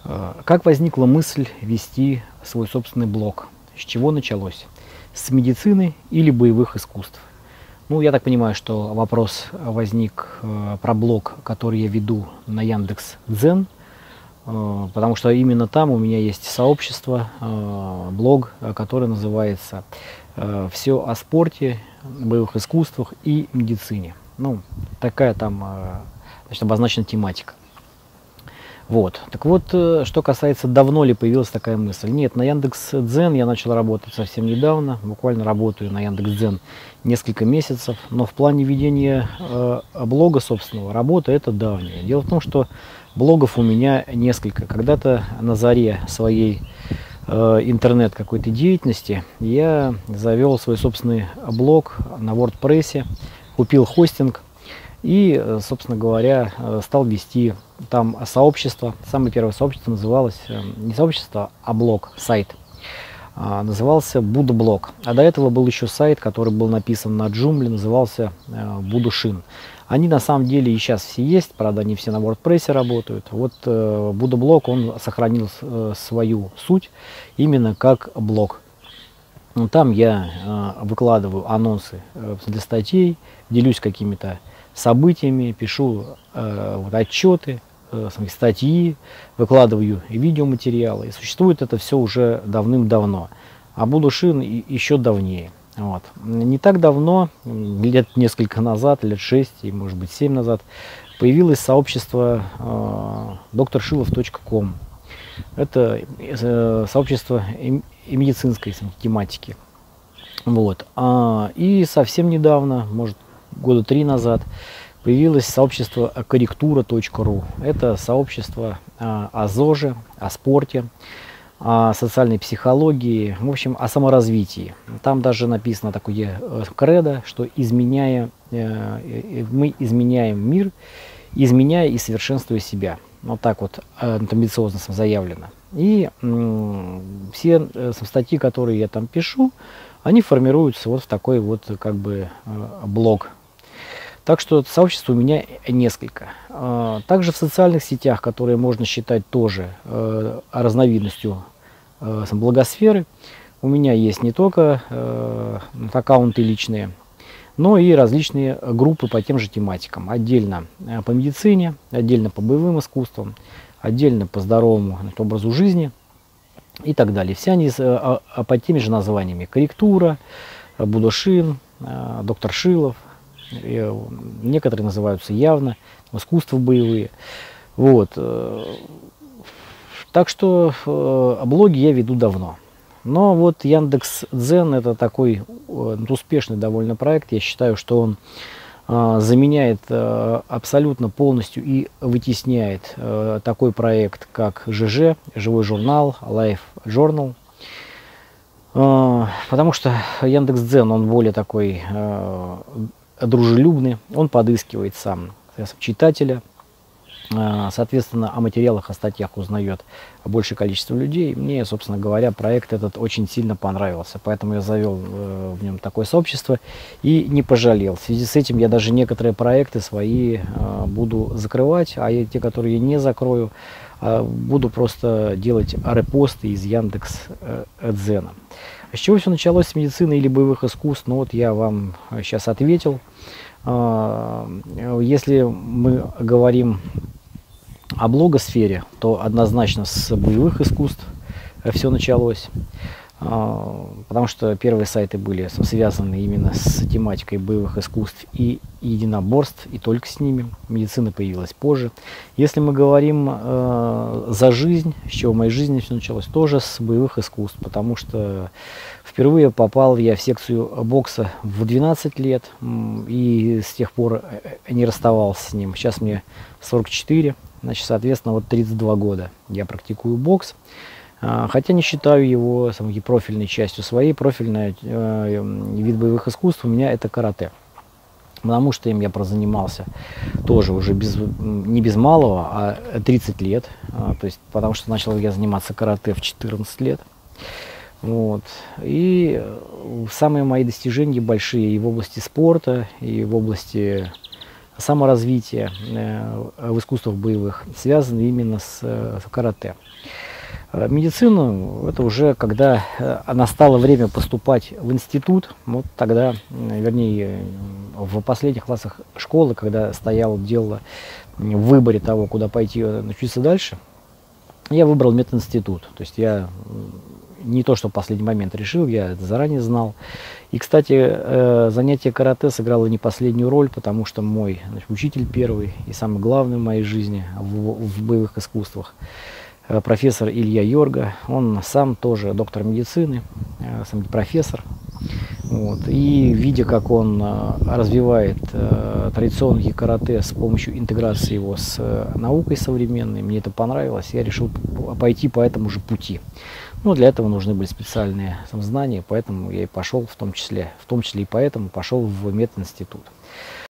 Как возникла мысль вести свой собственный блог? С чего началось? С медицины или боевых искусств? Ну, я так понимаю, что вопрос возник про блог, который я веду на Яндекс.Дзен, потому что именно там у меня есть сообщество, блог, который называется «Все о спорте, боевых искусствах и медицине». Ну, такая там, значит, обозначена тематика. Вот. Так вот, что касается, давно ли появилась такая мысль. Нет, на Яндекс.Дзен я начал работать совсем недавно, буквально работаю на Яндекс.Дзен несколько месяцев, но в плане ведения блога собственного работы это давнее. Дело в том, что блогов у меня несколько. Когда-то на заре своей интернет какой-то деятельности я завел свой собственный блог на WordPress, купил хостинг и, собственно говоря, стал вести там сообщество. Самое первое сообщество называлось не сообщество, а блог, сайт. Назывался Будблог. А до этого был еще сайт, который был написан на Joomla, назывался Будушин. Они на самом деле и сейчас все есть, правда, они все на WordPress работают. Вот Будблог, он сохранил свою суть именно как блог. Там я выкладываю анонсы для статей, делюсь какими-то событиями, пишу отчеты, статьи, выкладываю видеоматериалы. И существует это все уже давным-давно. А Будушин еще давнее. Вот. Не так давно, лет несколько назад, лет 6, и может быть 7 назад, появилось сообщество drshilov.com. Это сообщество и медицинской тематики. Вот. И совсем недавно, может года 3 назад, появилось сообщество корректура.ру. Это сообщество о ЗОЖе, о спорте, о социальной психологии, в общем, о саморазвитии. Там даже написано такое кредо, что мы изменяем мир, изменяя и совершенствуя себя. Вот так вот амбициозно заявлено. И все статьи, которые я там пишу, они формируются вот в такой вот как бы блог. Так что сообществ у меня несколько. Также в социальных сетях, которые можно считать тоже разновидностью блогосферы, у меня есть не только аккаунты личные, но и различные группы по тем же тематикам. Отдельно по медицине, отдельно по боевым искусствам, отдельно по здоровому образу жизни и так далее. Все они под теми же названиями: корректура, Будушин, доктор Шилов. Некоторые называются явно искусства боевые. Вот. Так что блоги я веду давно. Но вот Яндекс.Дзен — это такой успешный довольно проект. Я считаю, что он заменяет абсолютно полностью и вытесняет такой проект, как ЖЖ, живой журнал, Life Journal. Потому что Яндекс.Дзен, он более такой дружелюбный, он подыскивает сам читателя, соответственно, о материалах, о статьях узнает большее количество людей. Мне, собственно говоря, проект этот очень сильно понравился, поэтому я завел в нем такое сообщество и не пожалел. В связи с этим я даже некоторые проекты свои буду закрывать, а те, которые я не закрою, буду просто делать репосты из Яндекс.Дзена. С чего все началось, с медицины или боевых искусств? Ну вот я вам сейчас ответил. Если мы говорим о блогосфере, то однозначно с боевых искусств все началось. Потому что первые сайты были связаны именно с тематикой боевых искусств и единоборств, и только с ними. Медицина появилась позже. Если мы говорим за жизнь, с чего в моей жизни все началось, тоже с боевых искусств, потому что впервые попал я в секцию бокса в 12 лет, и с тех пор не расставался с ним. Сейчас мне 44, значит, соответственно, вот 32 года я практикую бокс. Хотя не считаю его профильной частью своей. Профильный вид боевых искусств у меня это карате. Потому что им я прозанимался тоже уже не без малого, а 30 лет. То есть, потому что начал я заниматься карате в 14 лет. Вот. И самые мои достижения большие и в области спорта, и в области саморазвития в искусствах боевых связаны именно с карате. Медицину — это уже когда настало время поступать в институт, вот тогда, вернее, в последних классах школы, когда стояло дело в выборе того, куда пойти учиться дальше, я выбрал мединститут. То есть я не то, что в последний момент решил, я это заранее знал. И, кстати, занятие карате сыграло не последнюю роль, потому что мой учитель первый и самый главный в моей жизни в боевых искусствах, профессор Илья Йорга, он сам тоже доктор медицины, сам профессор. Вот. И видя, как он развивает традиционное карате с помощью интеграции его с наукой современной, мне это понравилось, я решил пойти по этому же пути. Но для этого нужны были специальные знания, поэтому я и пошел в том числе и поэтому пошел в мединститут.